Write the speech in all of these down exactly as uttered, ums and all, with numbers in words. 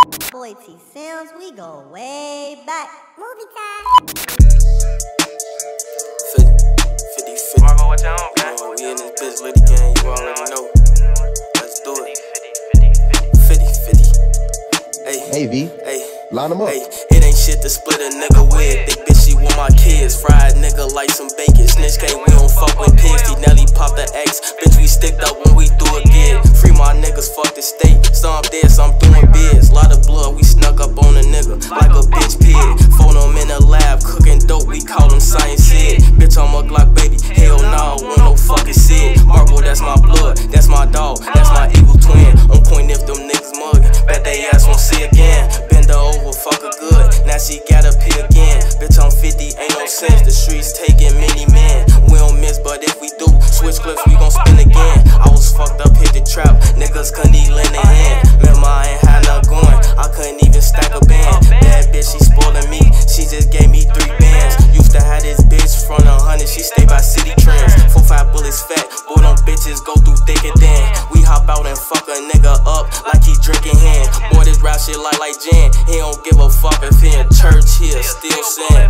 Boy T Sims, we go way back. Movie time. fifty, fifty, fifty. Margo, what you on, guy? Uh, we in this bitch litty gang, you already know. Let's do it. fifty, fifty. Hey, hey V, hey, line them up. Hey, it ain't shit to split a nigga with. Big bitch, she want my kids. Fried nigga like some bacon. Snitch gang, we don't fuck with pigs. T Nelly pop the X. Bitch, we sticked up when we do a gig. Free my niggas, fuck the state. Some dead, some doing biz. Lot of blood, we snuck up on a nigga like a bitch pig. Phone him in the lab, cooking dope, we call him Science Sid. Bitch, I'm a Glock baby, hell no, want no fucking Sid. Marble, that's my blood, that's my dog, that's my evil twin. On point if them niggas mugging, bet they ass won't see again. Bend her over, fuck her good, now she gotta pee again. Bitch, I'm fifty, ain't no sense, the streets taking many men. We don't miss, but if we do, switch clips, we gon' spin again. I was fucked up, hit the trap, niggas couldn't even lend a hand. Remember, I ain't had no going, I couldn't even stack a band. Bad bitch, she spoiling me, she just gave me three bands. Used to have this bitch front a hundred, she stay by city trends. Four, five bullets fat, boy, them bitches go through thick and thin. We hop out and fuck a nigga up like he drinking hand. Boy, this rap shit like like Jan, he don't give a fuck if he in church here, still sin.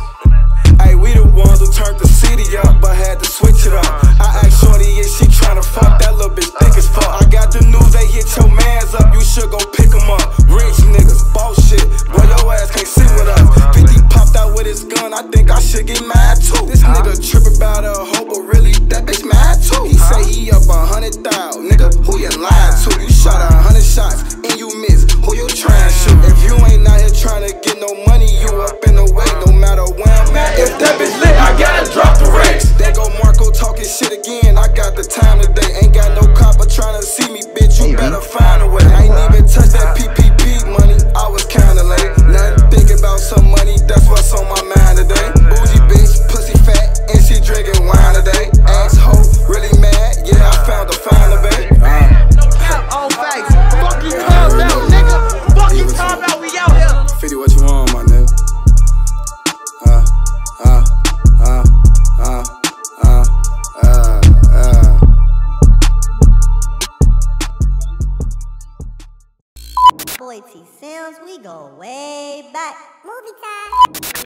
Hey, we the ones who turned the city up, but had to switch it up. I asked Shorty if she tryna fuck, that little bitch thick as fuck. I got the news, they hit your mans up, you should go pick 'em up. Rich niggas, bullshit, boy, your ass can't sit with us. fifty popped out with his gun, I think I should get mad too. This nigga trippin' about a hoe, but really, that bitch mad too. He say he up a hundred thousand, nigga, who you lying to? You shot a hundred shots, and you miss, who you tryin' shoot? If you ain't out here tryna get no money, you up in the way, no matter where I'm at. If that bitch lit, I gotta drop the race. There go Marco talking shit again. I got the time today. Ain't got no copper trying to see me, bitch. You better find a way. I ain't even touch that P P P money. I was kinda late. Nothing thinking about some money. That's what's on my mind today. Bougie bitch, pussy fat, and she drinking wine today. Asshole, really mad? Yeah, I found a finder, babe. On face. Fuck you, calm down, nigga. Fuck you, calm down. We out here. fifty, what you want, my nigga? Uh, uh, uh, uh, uh, uh, uh. Boy T Sims, we go way back. Movie time.